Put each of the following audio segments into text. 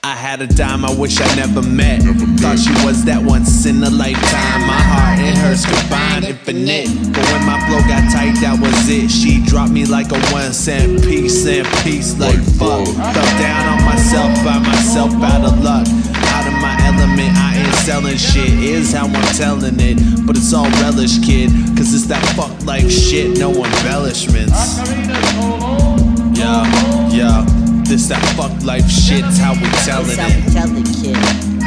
I had a dime I wish I never met. Thought she was that once in a lifetime. My heart and hers combined, infinite. But when my flow got tight, that was it. She dropped me like a 1 cent piece, and peace like fuck. Fell down on myself, by myself, out of luck. Out of my element, I ain't selling shit. Is how I'm telling it, but it's all relish, kid. Cause it's that fuck life shit, no embellishments. Yeah. This that fuck life shit's how we tellin' it. Kid.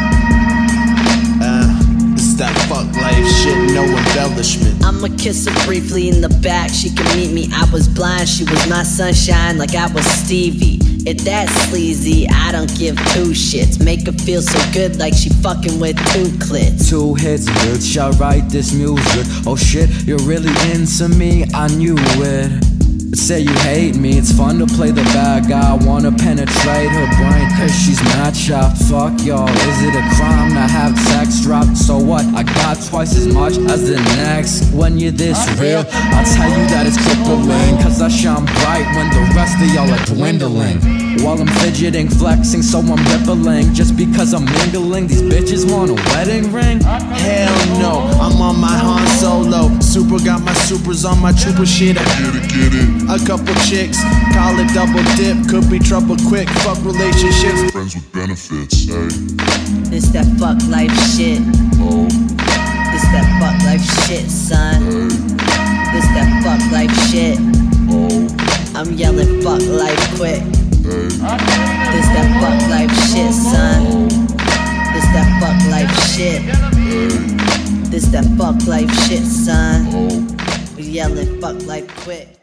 This that fuck life shit, no embellishment. I'ma kiss her briefly in the back, she can meet me. I was blind, she was my sunshine like I was Stevie. If that's sleazy, I don't give two shits. Make her feel so good like she fucking with 2 clits. 2 hits, bitch, I write this music. Oh shit, you're really into me, I knew it. Say you hate me, it's fun to play the bad guy. Wanna penetrate her brain, cause she's mad sharp. Fuck y'all, is it a crime to have sex drop? So what, I got twice as much as the next. When you're this real, I'll tell you that it's crippling. Cause I shine bright when the rest of y'all are dwindling. While I'm fidgeting, flexing, so I'm rippling. Just because I'm mingling, these bitches want a wedding ring? Hell no, I'm on my Han Solo. Super got my supers on my trooper shit, I get it. A couple chicks, call it double dip. Could be trouble quick, fuck relationships. Friends with benefits, hey. This that fuck life shit. Oh. This that fuck life shit, son. Hey. This that fuck life shit. Oh. I'm yelling fuck life quick. Hey. This that fuck life shit, son. This that fuck life shit. Hey. This that fuck life shit, son. Oh. We yelling fuck life quick.